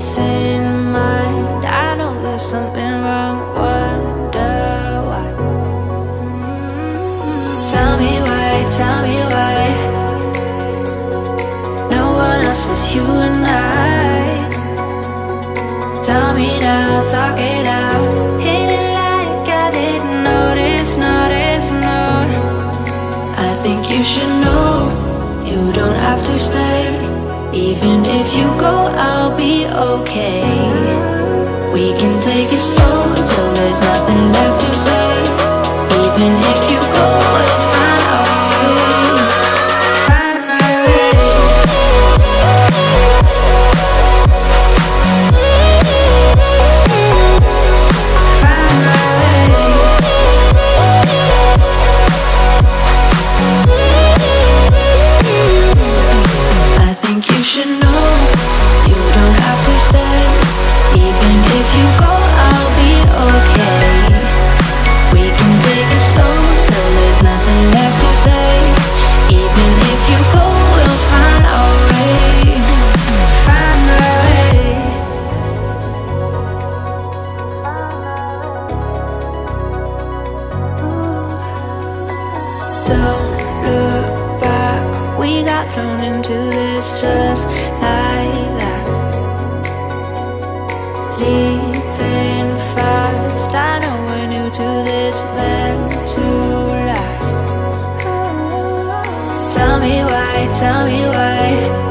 peace in mind. I know there's something wrong, wonder why. Tell me why no one else was you and I. Tell me now, talk it out. Hit it like I didn't notice, no. I think you should know you don't have to stay. Even if you go, I'll be okay. We can take it slow till there's nothing left to say. Even if you go, we'll find a way. Find a way. Find a way. I think you should know you don't have to stay. Even if you go, I'll be okay. We can take it slow till there's nothing left to say. Even if you go, we'll find a way. Find a way. Don't look back. We got thrown into this just like that. Leaving fast. I know we're new to this, meant to last. Tell me why